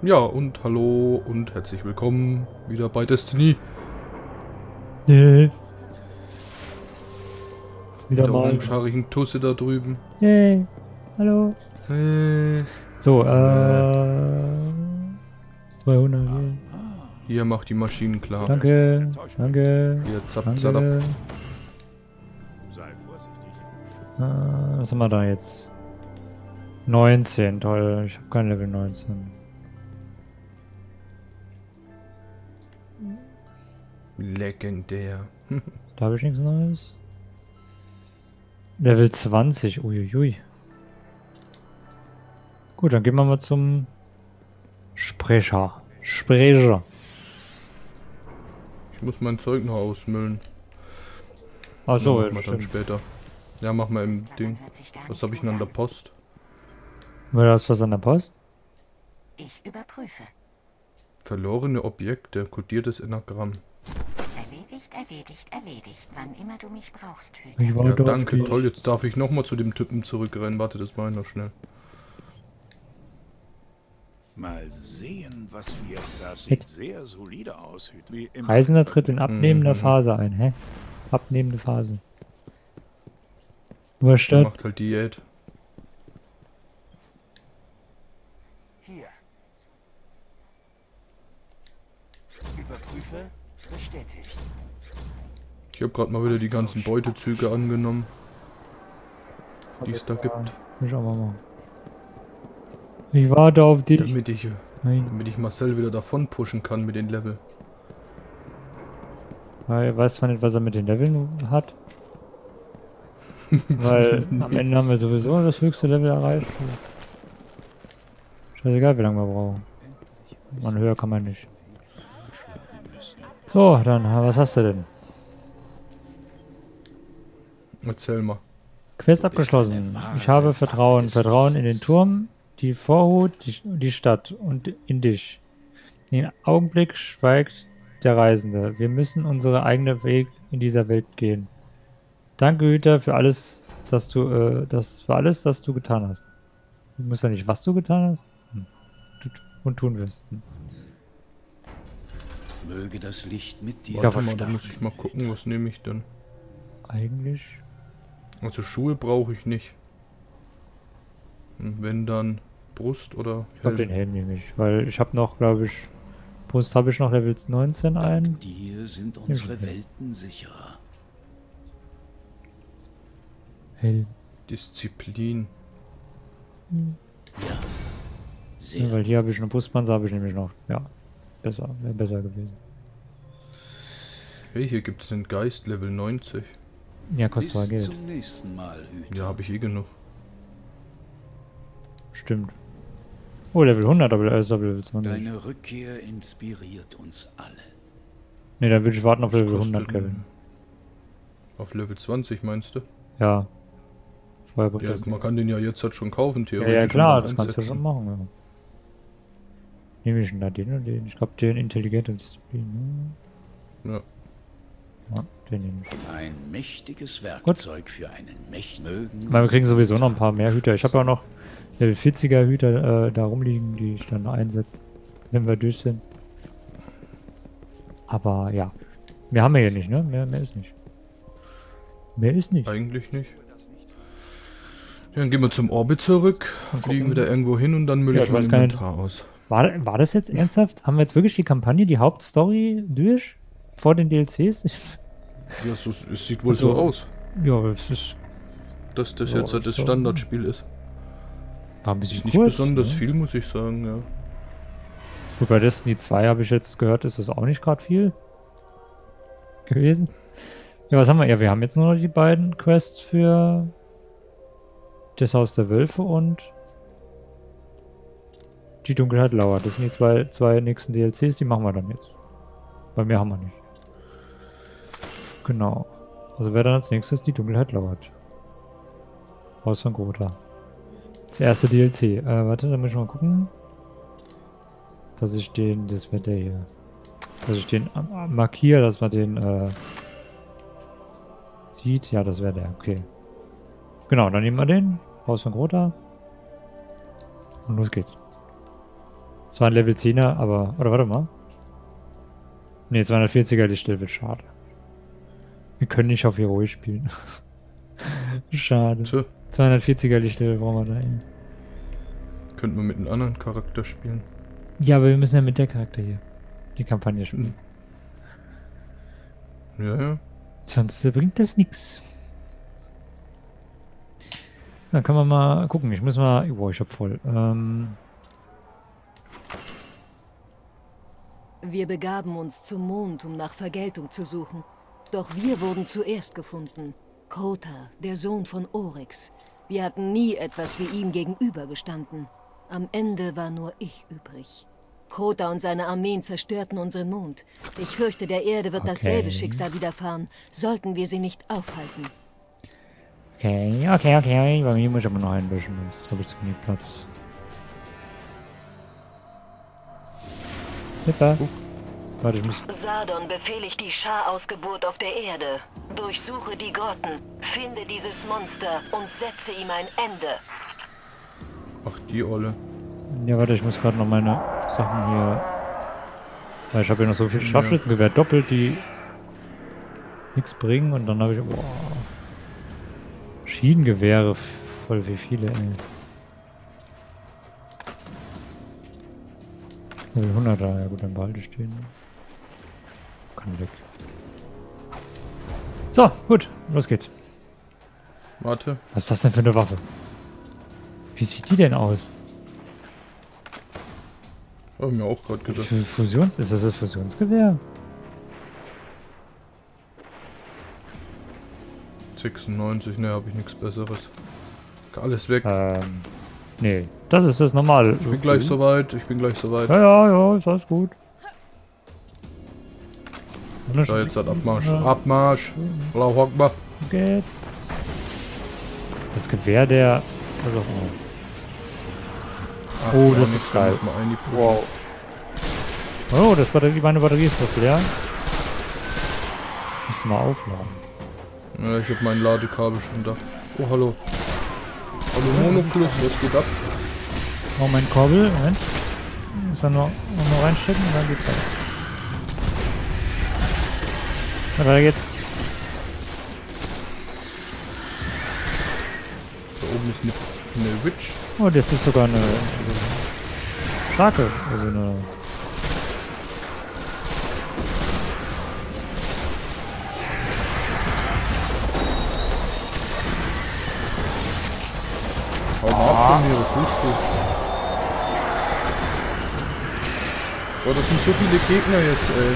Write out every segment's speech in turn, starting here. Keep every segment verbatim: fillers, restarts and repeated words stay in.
Ja, und hallo und herzlich willkommen wieder bei Destiny. Nee. Wieder Mit der mal. orangehaarigen Tusse da drüben. Hey. Hallo. Äh, So, äh, äh. zweihundert. Yay. hier macht die Maschinen klar. Danke. Danke. Hier, zapp, zapp. Danke. Sei vorsichtig. Äh, was haben wir da jetzt? neunzehn, toll. Ich habe kein Level neunzehn. Legendär. Da habe ich nichts Neues. Level zwanzig. Uiuiui. Gut, dann gehen wir mal zum Sprecher. Sprecher. Ich muss mein Zeug noch ausmüllen. Achso, Ja, ja, machen wir dann stimmt. später. Ja, mach mal im Ding. Was habe ich denn an der Post? War das was an der Post? Ich überprüfe. Verlorene Objekte, kodiertes Enagramm. Erledigt, erledigt, erledigt. Wann immer du mich brauchst, Ich Hüter. war Ja, doch danke, nicht. toll. Jetzt darf ich nochmal zu dem Typen zurückrennen. Warte, das war noch schnell. Mal sehen, was wir. Das Hit. sieht sehr solide aus, Hüter. Wie immer. Reisender tritt in abnehmender Mhm. Phase ein. Hä? Abnehmende Phase. Was Der statt? macht halt Diät. Hier. Überprüfe. Bestätigt. Ich habe gerade mal wieder die ganzen Beutezüge angenommen, die es da gibt. Muss ich auch mal machen. Ich warte auf dich. Damit ich, Nein. damit ich Marcel wieder davon pushen kann mit den Level. Weil, weiß man nicht, was er mit den Leveln hat. Weil am Ende haben wir sowieso das höchste Level erreicht. Scheißegal, wie lange wir brauchen. Man höher kann man nicht. So, dann, was hast du denn? Erzähl mal. Quest abgeschlossen. Ich habe Vertrauen. Vertrauen in den Turm, die Vorhut, die, die Stadt und in dich. Den Augenblick schweigt der Reisende. Wir müssen unseren eigenen Weg in dieser Welt gehen. Danke, Hüter, für alles, dass du, äh, das für alles, das du getan hast. Du musst ja nicht, was du getan hast. Hm. Du, und tun wirst. Hm. Möge das Licht mit dir Warte Ja, mal, da muss ich mal gucken, was nehme ich denn? Eigentlich. Also Schuhe brauche ich nicht. Und wenn dann Brust oder Ich glaube, den Helm. Helm nehme ich. Weil ich habe noch, glaube ich, Brust habe ich noch Level neunzehn ein. Dank dir sind unsere Hilfe. Welten sicherer. Helm. Disziplin. Ja, Ja, sehr. weil hier habe ich eine Brustpanzer, habe ich nämlich noch. Ja, besser. Wäre besser gewesen. Hey, hier gibt es den Geist Level neunzig. Ja, Bis kostet zwar Geld. zum nächsten Mal, Hüter. Ja, habe ich eh genug. Stimmt. Oh, Level hundert, aber er ist aber Level zwanzig. Deine Rückkehr inspiriert uns alle. Ne, dann würde ich warten auf Was Level kostet hundert, Kevin. denn- Auf Level zwanzig meinst du? Ja. Vorher bringt Ja, das man nichts. kann den ja jetzt halt schon kaufen, Ja, theoretisch. ja und klar, dann das kannst du einsetzen. schon machen, ja. Nehme ich denn da den oder den? Ich glaube, den intelligente Disziplin. Ne? Ja. Ja, den nehme ich. Ein mächtiges Werkzeug für einen mächtigen. Weil wir kriegen sowieso noch ein paar mehr Hüter. Ich habe ja noch Level vierziger Hüter äh, da rumliegen, die ich dann einsetze, wenn wir durch sind. Aber ja. Mehr haben wir hier nicht, ne? Mehr, mehr ist nicht. Mehr ist nicht. Eigentlich nicht. Ja, dann gehen wir zum Orbit zurück, fliegen wieder irgendwo hin und dann müll Ja, ich ich mein weiß gar nicht. Inventar aus. War, war das jetzt ernsthaft? Haben wir jetzt wirklich die Kampagne, die Hauptstory durch? Vor den D L Cs? Ja, so, es sieht wohl Also, so aus, Ja, es ist, dass das ja, jetzt halt das so. Standardspiel ist. war ein bisschen Ist nicht kurz, besonders ne? viel, muss ich sagen, ja. Gut, bei Destiny zwei habe ich jetzt gehört, ist das auch nicht gerade viel gewesen. Ja, was haben wir? Ja, wir haben jetzt nur noch die beiden Quests für das Haus der Wölfe und die Dunkelheit lauert. Das sind die zwei, zwei nächsten D L Cs, die machen wir dann jetzt. Bei mir haben wir nicht. Genau. Also wer dann als nächstes die Dunkelheit lauert. Haus von Grota. Das erste D L C. Äh, warte, da muss ich mal gucken. Dass ich den, das wäre der hier. Dass ich den äh, markiere, dass man den äh, sieht. Ja, das wäre der, okay. Genau, dann nehmen wir den. Haus von Grota. Und los geht's. Zwar ein Level zehner, aber... Oder warte mal. Ne, zweihundertvierziger Lichtlevel, schade. Wir können nicht auf Heroisch spielen. Schade. Tö. zweihundertvierziger Lichtlevel brauchen wir da eben. Könnten wir mit einem anderen Charakter spielen. Ja, aber wir müssen ja mit der Charakter hier die Kampagne spielen. Ja, ja. Sonst äh, bringt das nichts. Dann können wir mal gucken. Ich muss mal... Boah, ich hab voll. Ähm... Wir begaben uns zum Mond, um nach Vergeltung zu suchen. Doch wir wurden zuerst gefunden. Crota, der Sohn von Oryx. Wir hatten nie etwas wie ihm gegenübergestanden. Am Ende war nur ich übrig. Crota und seine Armeen zerstörten unseren Mond. Ich fürchte, der Erde wird Okay. dasselbe Schicksal widerfahren, sollten wir sie nicht aufhalten. Okay, okay, okay. Bei mir muss ich aber noch einlöschen, sonst habe ich zu wenig Platz. Hilfe. Uh. Warte, ich muss... Sardon befehligt die Schar-Ausgeburt auf der Erde. Durchsuche die Grotten, finde dieses Monster und setze ihm ein Ende. Ach, die Olle. Ja, warte, ich muss gerade noch meine Sachen hier... Ja, ich habe ja noch so viele Scharfschützengewehr doppelt, die nichts bringen. Und dann habe ich... Boah, Schienengewehre, voll wie viele, ey. hunderter, ja gut, dann behalte ich den. Kann weg. So, gut, los geht's. Warte. Was ist das denn für eine Waffe? Wie sieht die denn aus? Hab ich mir auch gerade gedacht. F- Fusions... Ist das das Fusionsgewehr? sechsundneunzig, ne, habe ich nichts Besseres. Alles weg. Ähm... Nee, das ist das normale. Ich bin gleich soweit, ich bin gleich soweit. Ja, ja, ja, ist alles gut. So, jetzt hat Abmarsch. Abmarsch. Allahu Akbar. Geht's. Das Gewehr der... Was auch immer. Ach, Oh, gar das nichts, ist geil. muss man einpushen. Wow. Oh, das Batterie, meine Batterie ist fast leer. Muss mal aufladen. Ja, ich habe mein Ladekabel schon da. Oh, hallo. Hallo Monoklus, was geht ab? Oh, mein Korbel. Moment. Muss er nur, nur reinstecken und dann geht's weiter. Na, weiter geht's. Da oben ist eine, eine Witch. Oh, das ist sogar eine... eine starke. Also eine... Hau mal ab von mir, was willst du? Boah, das sind so viele Gegner jetzt, ey.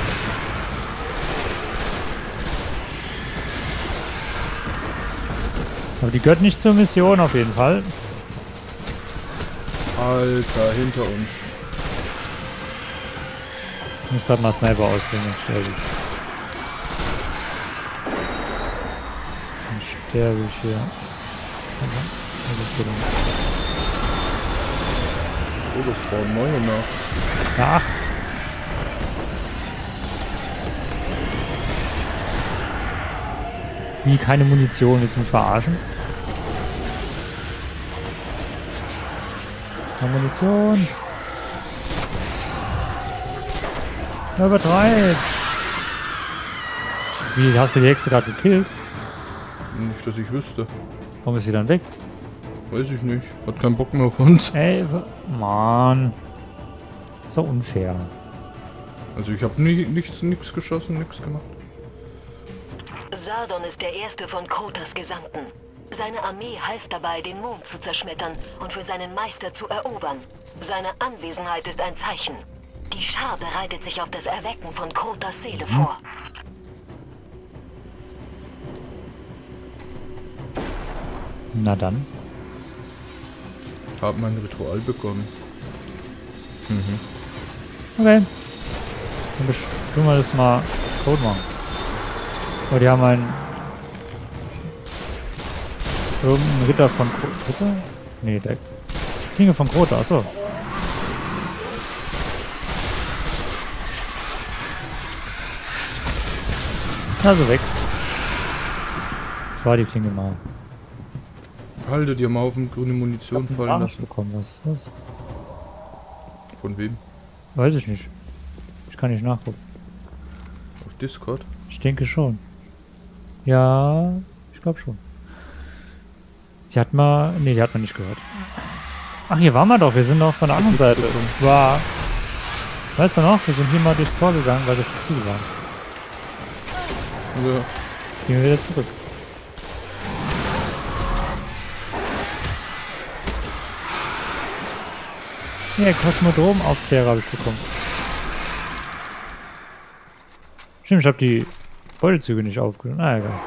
Aber die gehört nicht zur Mission auf jeden Fall. Alter, hinter uns. Ich muss gerade mal Sniper auswählen, dann sterbe ich. Dann sterbe ich hier. Was ist hier denn? Oh, das waren neue nach. Ach! Wie, keine Munition, willst du mich verarschen? Keine Munition! Ja, übertreib! Wie, hast du die Hexe gerade gekillt? Nicht, dass ich wüsste. Warum ist sie dann weg? Weiß ich nicht. Hat keinen Bock mehr auf uns. Ey, Mann. Ist doch unfair. Also ich habe nie, nichts, nichts geschossen, nichts gemacht. Sardon ist der erste von Crotas Gesandten. Seine Armee half dabei, den Mond zu zerschmettern und für seinen Meister zu erobern. Seine Anwesenheit ist ein Zeichen. Die Schar bereitet sich auf das Erwecken von Crotas Seele Mhm. vor. Na dann. Hab mein Ritual bekommen. Mhm. Okay. Dann tun wir das mal Code machen. Oh, die haben einen... Irgendein Ritter von Crota? Nee, der Klinge von Crota, achso. Also weg. Das war die Klinge mal. Haltet ihr mal auf den grüne Munition fallen Gar lassen. nicht bekommen, was ist das? Von wem? Weiß ich nicht. Ich kann nicht nachgucken. Auf Discord? Ich denke schon. Ja, ich glaube schon. Sie hat mal... Nee, die hat man nicht gehört. Ach, hier waren wir doch. Wir sind doch von der anderen Seite. War... Weißt du noch? Wir sind hier mal durchs Tor gegangen, weil das zu viel war. Ja. Jetzt gehen wir wieder zurück. Ja, Kosmodrom-Aufklärer habe ich bekommen. Stimmt, ich habe die Beutezüge nicht aufgenommen. Ah, egal.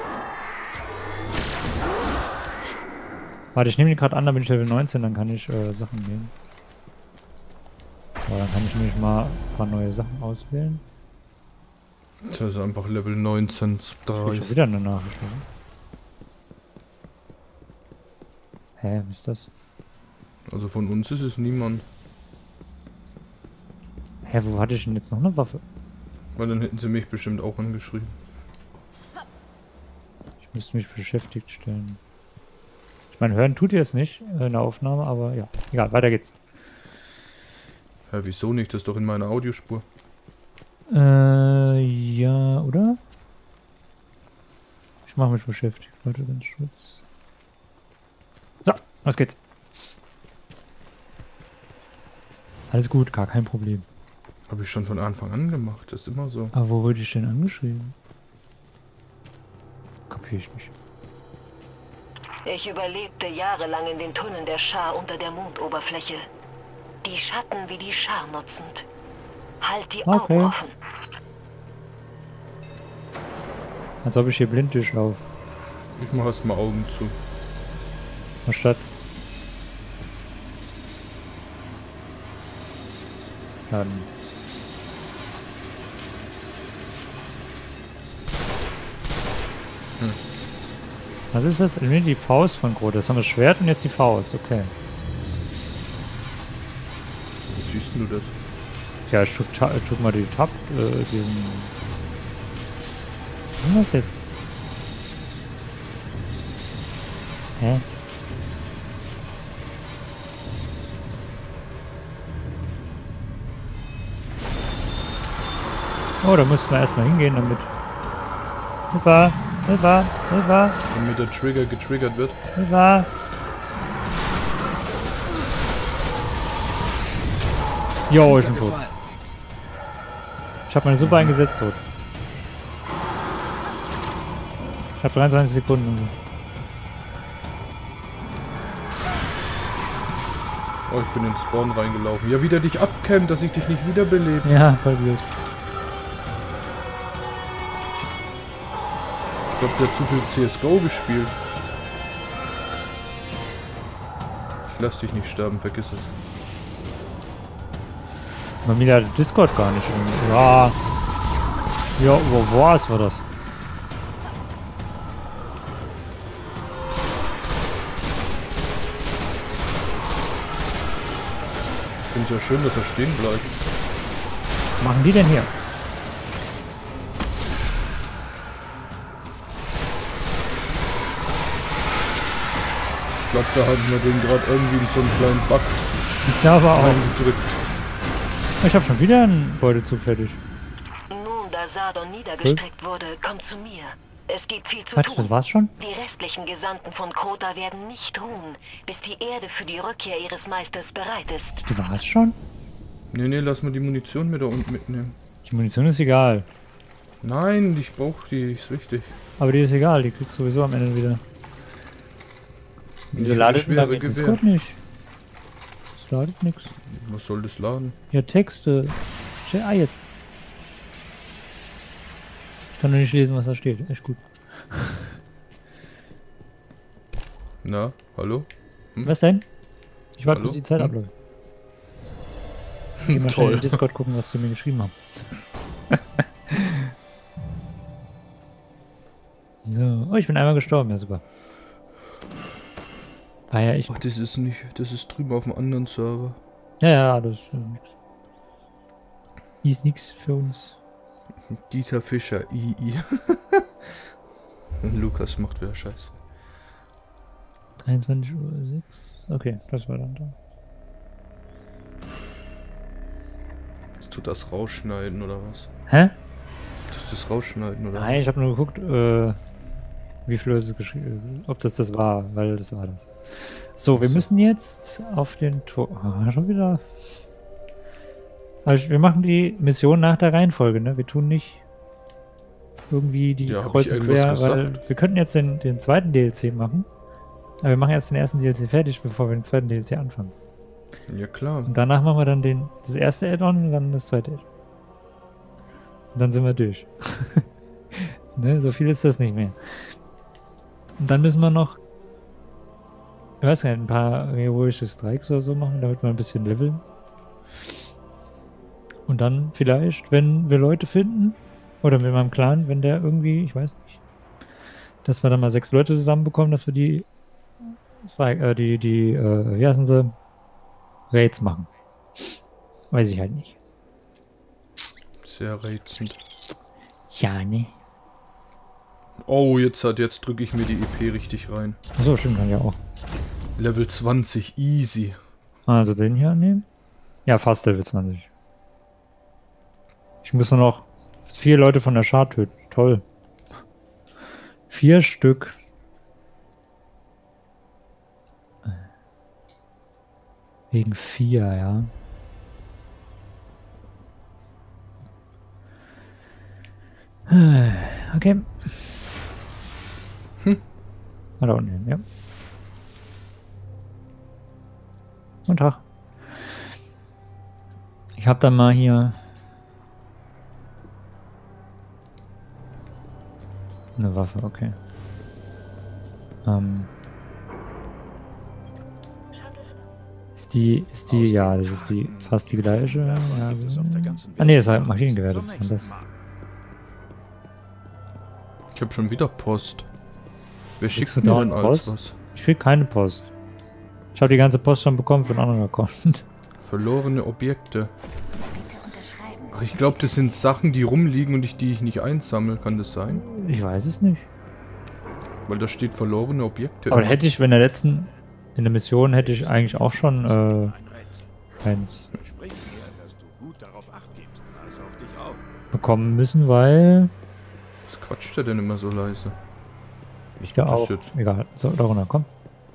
Warte, ich nehme die gerade an, da bin ich Level neunzehn, dann kann ich äh, Sachen nehmen. Aber dann kann ich nämlich mal ein paar neue Sachen auswählen. Das ist einfach Level neunzehn. Da ist wieder eine Nachricht. Oder? Hä, was ist das? Also von uns ist es niemand. Hä, wo hatte ich denn jetzt noch eine Waffe? Weil dann hätten sie mich bestimmt auch angeschrieben. Ich müsste mich beschäftigt stellen. Ich meine, hören tut ihr es nicht in der Aufnahme, aber ja. Egal, weiter geht's. Hä, wieso nicht? Das ist doch in meiner Audiospur. Äh, ja, oder? Ich mache mich beschäftigt. Warte, ganz kurz. So, was geht's? Alles gut, gar kein Problem. Habe ich schon von Anfang an gemacht, das ist immer so. Aber wo wurde ich denn angeschrieben? Kapier ich nicht. Ich überlebte jahrelang in den Tunneln der Schar unter der Mondoberfläche. Die Schatten wie die Schar nutzend. Halt die Okay. Augen offen. Als ob ich hier blind durchlaufe. Ich mache erstmal Augen zu. Anstatt. Dann. Hm. Was ist das? Nee, die Faust von Groth. Das haben wir das Schwert und jetzt die Faust. Okay. Wie siehst du das? Ja, ich drück, ta- ich drück mal die Tab, äh, diesen... Was ist das jetzt? Hä? Oh, da müssten wir erstmal hingehen, damit... Hilfe! Hilfe! Hilfe! Damit der Trigger getriggert wird. Hilfe! Jo, ich bin tot. Ich habe meine Suppe eingesetzt, tot. Ich habe dreiundzwanzig Sekunden. Oh, ich bin in den Spawn reingelaufen. Ja, wie der dich abkämmt, dass ich dich nicht wiederbelebe. Ja, voll blöd. Ich glaube, der hat zu viel C S G O gespielt. Ich lass dich nicht sterben, vergiss es. Mamila hat Discord gar nicht. Ja. Ja, wo was war das? Ich finde es ja schön, dass er stehen bleibt. Was machen die denn hier? Ich glaube, da hatten wir den gerade irgendwie in so einen kleinen Bug Ich glaube auch. reingedrückt. Ich habe schon wieder einen Beutezug fertig. Nun, da Sardon niedergestreckt wurde, komm zu mir. Es gibt viel zu Quatsch, tun. das war's schon? Die restlichen Gesandten von Crota werden nicht ruhen, bis die Erde für die Rückkehr ihres Meisters bereit ist. Das war's schon? Nee, nee, lass mal die Munition mit da unten mitnehmen. Die Munition ist egal. Nein, ich brauche die, die ist wichtig. Aber die ist egal, die kriegst du sowieso am Ende wieder. Wieso Nicht ladet für denn da schwere das Gewehr. Discord nicht? Das ladet nix. Was soll das laden? Ja, Texte. Ah, jetzt. Ich kann nur nicht lesen, was da steht. Echt gut. Na, hallo? Hm? Was denn? Ich warte, Hallo? bis die Zeit Hm? abläuft. Geh mal schnell Toll. in Discord gucken, was die mir geschrieben haben. So. Oh, ich bin einmal gestorben. Ja, super. War ja ich. Ach, das ist nicht, das ist drüben auf dem anderen Server. Ja, ja, das ist äh, nix. Ist nix für uns. Dieter Fischer, I I. Lukas macht wieder Scheiße. dreiundzwanzig Uhr sechs. Okay, das war dann da. du das rausschneiden oder was? Hä? Tust du das rausschneiden oder Nein, ich habe nur geguckt, äh, wie viel ist es geschrieben, ob das das war, weil das war das. So, wir So. müssen jetzt auf den Tor. Ah, schon wieder. Also wir machen die Mission nach der Reihenfolge, ne? Wir tun nicht irgendwie die Ja, hab kreuz ich und irgendwas quer, weil gesagt? wir könnten jetzt den, den zweiten D L C machen. Aber wir machen erst den ersten D L C fertig, bevor wir den zweiten D L C anfangen. Ja klar. Und danach machen wir dann den, das erste Add-on und dann das zweite Add-on. Und dann sind wir durch. Ne, so viel ist das nicht mehr. Und dann müssen wir noch, ich weiß nicht, ein paar heroische Strikes oder so machen, damit wir ein bisschen leveln. Und dann vielleicht, wenn wir Leute finden, oder mit meinem Clan, wenn der irgendwie, ich weiß nicht, dass wir dann mal sechs Leute zusammenbekommen, dass wir die, Strike, äh, die, die, äh, wie heißen sie, Raids machen. Weiß ich halt nicht. Sehr reizend. Ja, ne. Oh, jetzt hat, jetzt drücke ich mir die E P richtig rein. Achso, stimmt, kann ich auch. Level zwanzig, easy. Also den hier annehmen? Ja, fast Level zwanzig. Ich muss nur noch vier Leute von der Schar töten. Toll. Vier Stück. Wegen vier, ja. Okay. Hm. Ah, da unten hin, ja. Guten Tag. Ich hab dann mal hier eine Waffe, okay. Ähm. Ist die, ist die, ja, das ist die, fast die gleiche. Ja, Gibt es auf der ganzen ah ne, Welt ist halt nichts. Maschinengewehr, das Zum ist das. nächsten Mal. Ich habe schon wieder Post. Wer Kriegst schickt du mir dauernd denn alles Post? was? Ich krieg keine Post. Ich habe die ganze Post schon bekommen von anderen Account. Verlorene Objekte. Bitte unterschreiben. Ach, ich glaube, das sind Sachen, die rumliegen und ich, die ich nicht einsammle. Kann das sein? Ich weiß es nicht. Weil da steht verlorene Objekte. Aber hätte ich, wenn der letzten, in der Mission hätte ich eigentlich auch schon, äh, Ein Rätsel. eins Sprich mir, dass du gut darauf acht gibst. Pass auf dich auf. bekommen müssen, weil Was quatscht der denn immer so leise? ich da das auch, jetzt? egal, so, da runter, komm.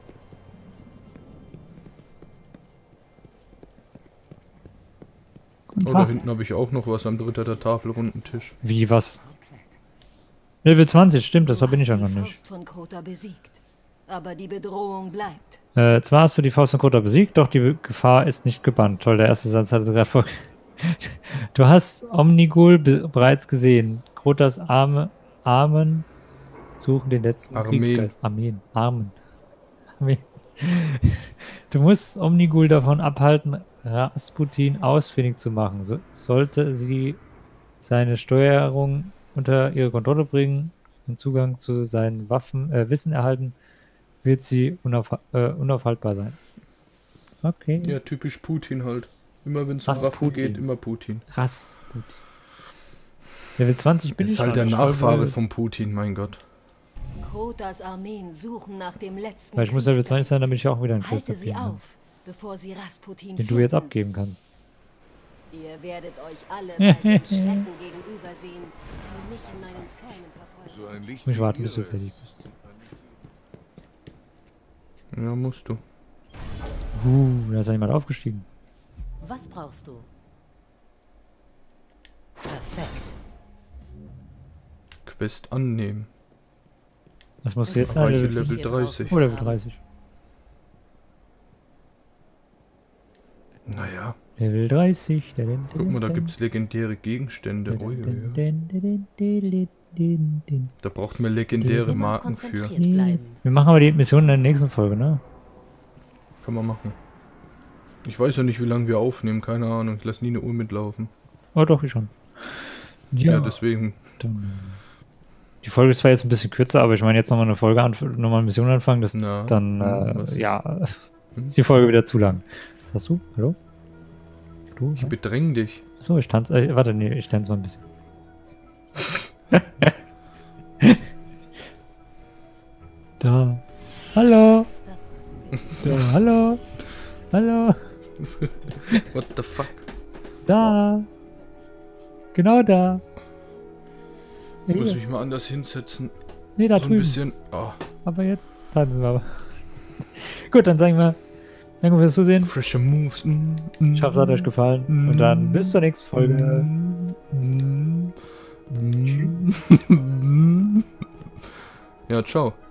Guten Oh, da Tag. hinten habe ich auch noch was am Dritter der Tafel, runden Tisch. Wie, was? Level zwanzig, stimmt, das Du bin ich ja hast noch die nicht. Faust von Kota besiegt. Aber die Bedrohung bleibt. Äh, zwar hast du die Faust von Kota besiegt, doch die Gefahr ist nicht gebannt. Toll, der erste Satz hat es gerade vor. Du hast Omnigul be bereits gesehen. Krotas Arme, Armen suchen den letzten Armeen. Kriegsgeist. Armeen. Armen. Armeen. Du musst Omnigul davon abhalten, Rasputin ausfindig zu machen. So, sollte sie seine Steuerung unter ihre Kontrolle bringen und Zugang zu seinen Waffen, äh, Wissen erhalten, wird sie unauf, äh, unaufhaltbar sein. Okay. Ja, typisch Putin halt. Immer wenn es um Was Waffen Putin? geht, immer Putin. Krass. Gut. Level zwanzig bin Das ich ist halt der schon. Ich Nachfahre wollte- von Putin, mein Gott. Kotas Armeen suchen nach dem letzten Weil ich muss Level zwanzig sein, Kriegsgeist. damit ich auch wieder einen Kloster Halte sie kriegen kann, auf, bevor sie Rasputin den du jetzt finden. abgeben kannst. Ihr werdet euch alle bald in Schrecken gegenübersehen und mich in meinen Zähnen verfolgen. So ein Licht Muss ich wie warten, bis du ihres fertig bist. sieht man nicht. Ja, musst du. Uh, da ist ja jemand aufgestiegen. Was brauchst du? Perfekt. Quest annehmen. Was musst Es du jetzt ist sein? Reiche Level, Level hier dreißig. draußen. oh, Level dreißig. Naja, Level dreißig. Da, den, guck mal, da gibt's legendäre Gegenstände. Ui, ui, ui. Wir Da braucht man legendäre Immer Marken für. konzentriert bleiben. machen aber die Mission in der nächsten Folge, ne? Kann man machen. Ich weiß ja nicht, wie lange wir aufnehmen, keine Ahnung. Ich lasse nie eine Uhr mitlaufen. Oh, doch, ich schon. Ja, Ja, deswegen. dann, die Folge ist zwar jetzt ein bisschen kürzer, aber ich meine, jetzt nochmal eine Folge, anf nochmal eine Mission anfangen, das Na, dann, was äh, ist- ja, ist die Folge wieder zu lang. Was hast du? Hallo? Du? Ich bedräng dich. Achso, ich tanze, äh, warte, nee, ich tanze mal ein bisschen. Da. Hallo. Das müssen wir. Da, hallo. Hallo. What the fuck? Da. Genau da. Ich muss Hier. mich mal anders hinsetzen. Nee, da So ein drüben. bisschen. Oh, Aber jetzt tanzen wir aber. Gut, dann sagen wir, danke fürs Zusehen. frische Moves. Mm, mm, Ich hoffe, es hat euch gefallen. Und dann bis zur nächsten Folge. mm, mm. Ja, ciao.